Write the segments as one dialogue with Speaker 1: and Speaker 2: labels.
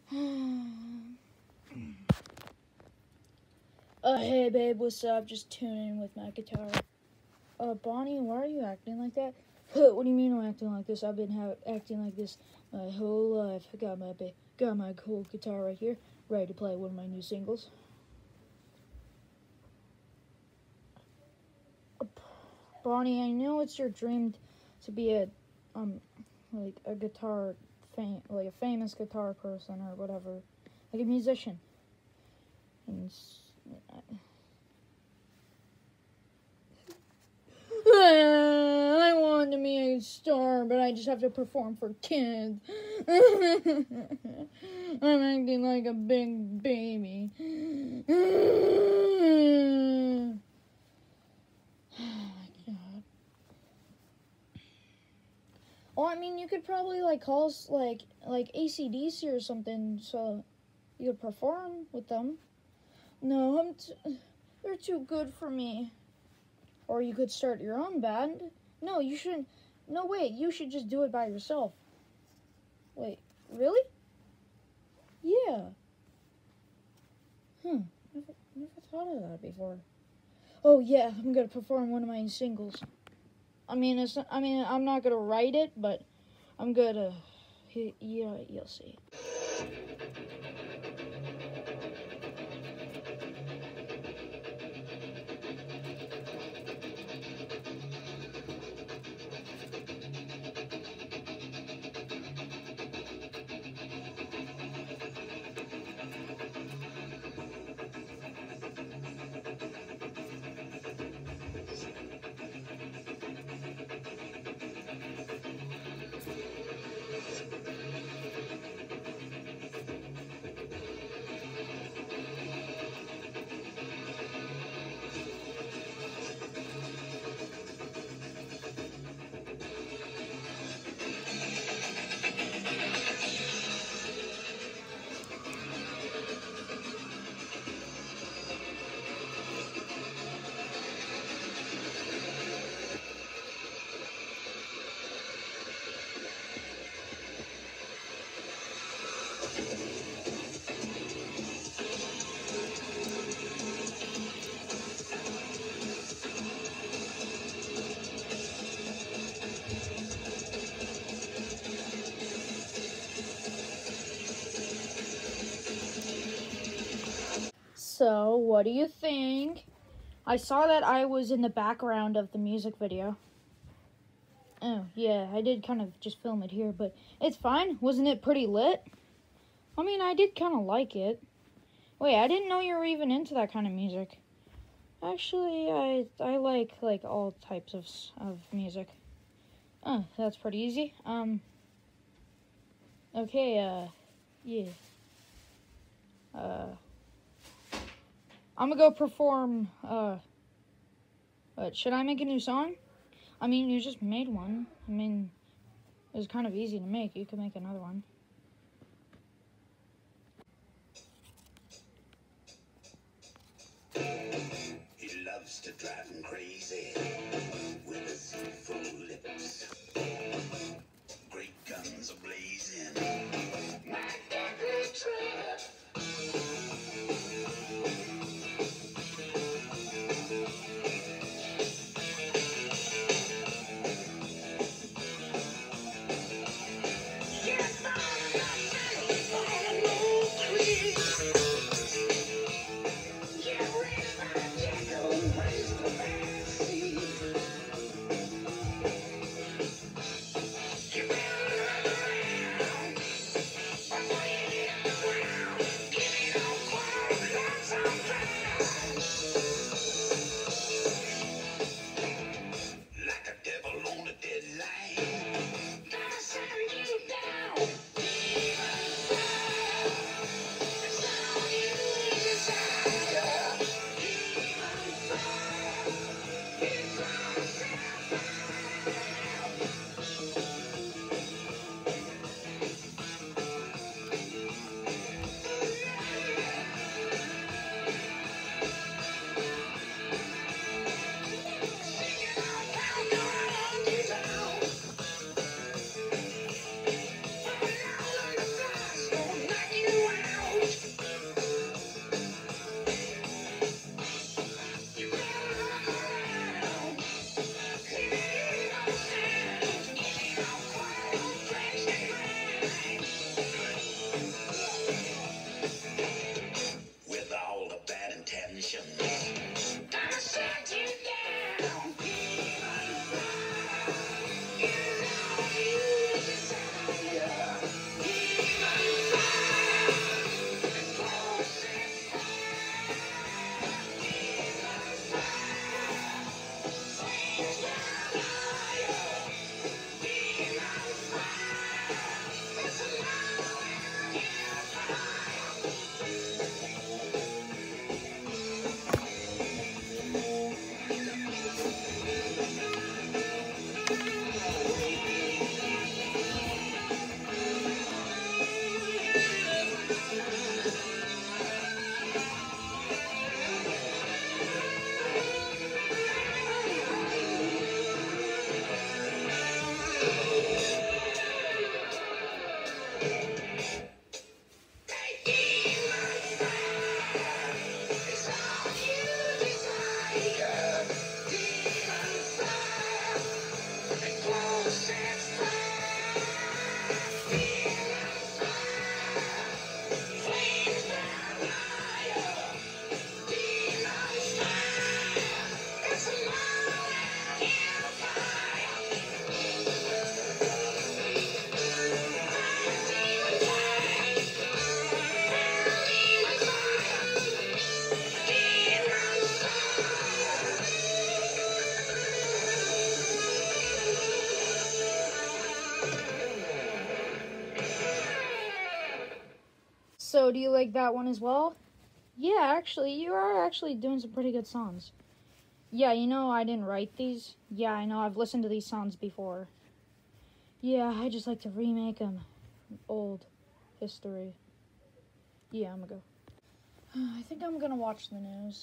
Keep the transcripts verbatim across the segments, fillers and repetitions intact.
Speaker 1: Uh, hey babe, what's up? Just tuning in with my guitar. Uh, Bonnie, why are you acting like that? What do you mean I'm acting like this? I've been ha acting like this my whole life. I got my ba got my cool guitar right here, ready to play one of my new singles. Uh, Bonnie, I know it's your dream to be a um like a guitar fam like a famous guitar person or whatever, like a musician. And I want to be a star, but I just have to perform for kids. I'm acting like a big baby. Oh my god. Well, I mean, you could probably like call like like A C D C or something, so you could perform with them. No, I'm t they're too good for me. Or you could start your own band. No, you shouldn't. No, wait, you should just do it by yourself. Wait, really? Yeah. Hmm, never, never thought of that before. Oh yeah, I'm gonna perform one of my singles. I mean, it's. I mean, I'm not gonna write it, but I'm gonna. Yeah, you'll see. So, what do you think? I saw that I was in the background of the music video. Oh, yeah, I did kind of just film it here, but it's fine. Wasn't it pretty lit? I mean, I did kind of like it. Wait, I didn't know you were even into that kind of music. Actually, I I like like all types of of music. Oh, that's pretty easy. Um. Okay. Uh. Yeah. Uh. I'm gonna go perform. Uh. What, should I make a new song? I mean, you just made one. I mean, it was kind of easy to make. You could make another one.
Speaker 2: He loves to drive him crazy with his full lips. Great guns are blazing. My deadly trap.
Speaker 1: So, do you like that one as well? Yeah, actually, you are actually doing some pretty good songs. Yeah, you know, I didn't write these. Yeah, I know, I've listened to these songs before. Yeah, I just like to remake them. Old history. Yeah, I'm gonna go. I think I'm gonna watch the news.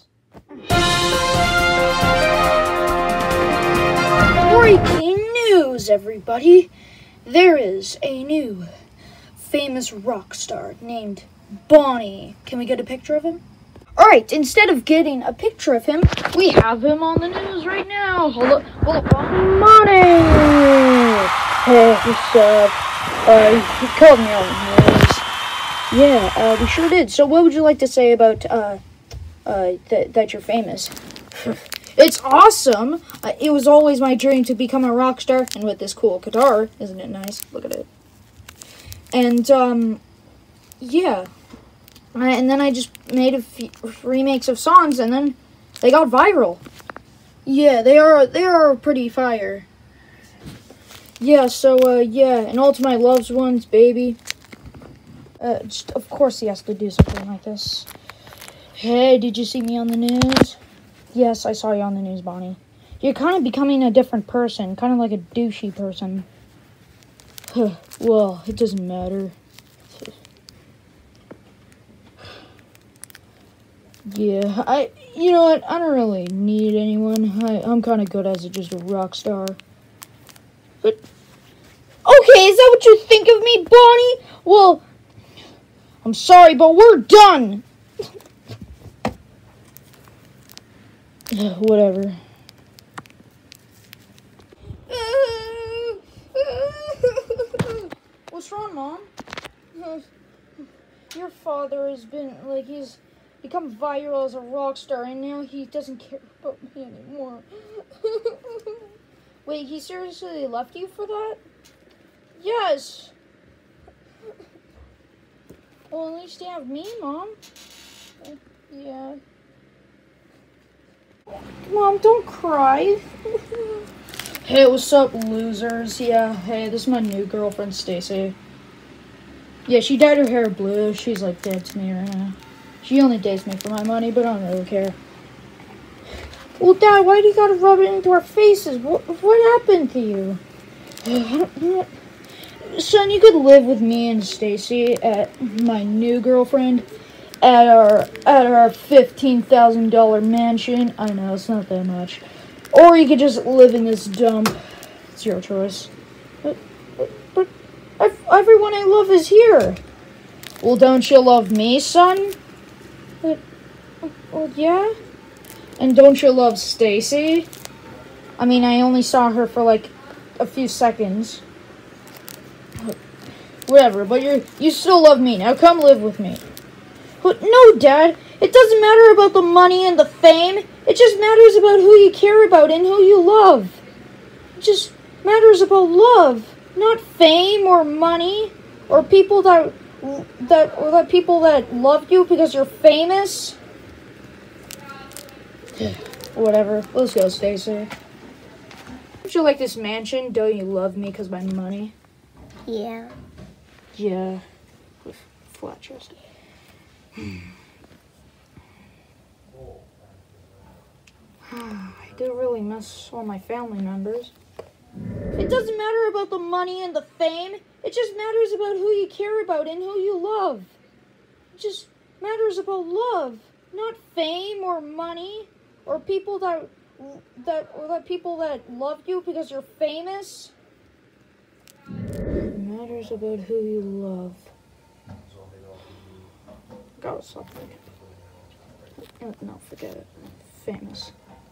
Speaker 1: Breaking news, everybody! There is a new famous rock star named Bonnie. Can we get a picture of him? Alright, instead of getting a picture of him, we have him on the news right now. Hold up, hold up, Bonnie! Hey, what's up? Uh, he called me on the news. Yeah, uh, we sure did. So what would you like to say about, uh, uh, th- that you're famous? It's awesome! Uh, it was always my dream to become a rock star, and with this cool guitar, isn't it nice? Look at it. And, um, yeah. I, and then I just made a few remakes of songs, and then they got viral. Yeah, they are, they are pretty fire. Yeah, so, uh, yeah, and all to my loved ones, baby. Uh, just, of course he has to do something like this. Hey, did you see me on the news? Yes, I saw you on the news, Bonnie. You're kind of becoming a different person, kind of like a douchey person. Well, it doesn't matter. Yeah, I, you know what, I don't really need anyone. I, I'm kind of good as a, just a rock star. But, okay, is that what you think of me, Bonnie? Well, I'm sorry, but we're done. Whatever. What's wrong, Mom? Your father has been, like, he's become viral as a rock star, and now he doesn't care about me anymore. Wait, he seriously left you for that? Yes. Well, at least you have me, Mom. Uh, yeah. Mom, don't cry. Hey, what's up, losers? Yeah, hey, this is my new girlfriend, Stacy. Yeah, she dyed her hair blue. She's, like, dead to me right now. She only dates me for my money, but I don't really care. Well, Dad, why do you gotta rub it into our faces? What, what happened to you? Son, you could live with me and Stacy at my new girlfriend at our at our fifteen thousand dollar mansion. I know, it's not that much. Or you could just live in this dump. It's your choice. But, but, but I've, everyone I love is here. Well, don't you love me, son? But, well, yeah. And don't you love Stacy? I mean, I only saw her for like a few seconds. Whatever, but you you still love me. Now come live with me. But no, Dad. It doesn't matter about the money and the fame. It just matters about who you care about and who you love. It just matters about love, not fame or money or people that that or that people that love you because you're famous. Whatever. Let's go, Stacy. Don't you like this mansion? Don't you love me because of my money?
Speaker 3: Yeah.
Speaker 1: Yeah. With flat chest. I do really miss all my family members. It doesn't matter about the money and the fame. It just matters about who you care about and who you love. It just matters about love, not fame or money or people that that or that people that love you because you're famous. matters about who you love. Got something. Oh, no, forget it. Famous.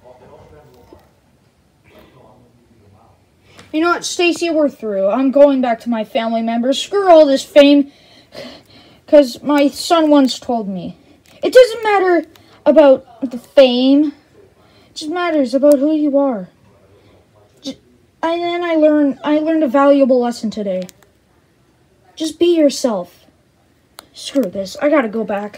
Speaker 1: You know what, Stacy, we're through. I'm going back to my family members. Screw all this fame. Because my son once told me, it doesn't matter about the fame. It just matters about who you are. Just, and then I learned, I learned a valuable lesson today. Just be yourself. Screw this. I gotta go back.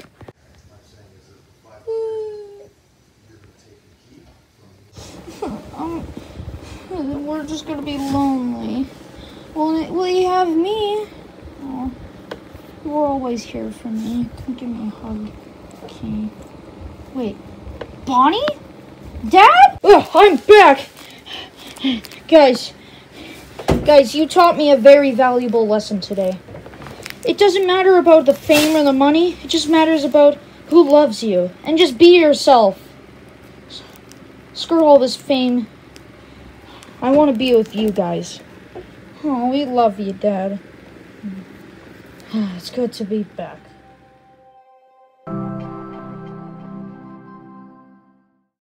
Speaker 1: um, we're just gonna be lonely. Will, will you have me? Oh, you were always here for me. Come give me a hug. Okay. Wait. Bonnie? Dad? Ugh, I'm back! Guys. Guys, you taught me a very valuable lesson today. It doesn't matter about the fame or the money. It just matters about who loves you. And just be yourself. Screw all this fame. I want to be with you guys. Oh, we love you, Dad. It's good to be back.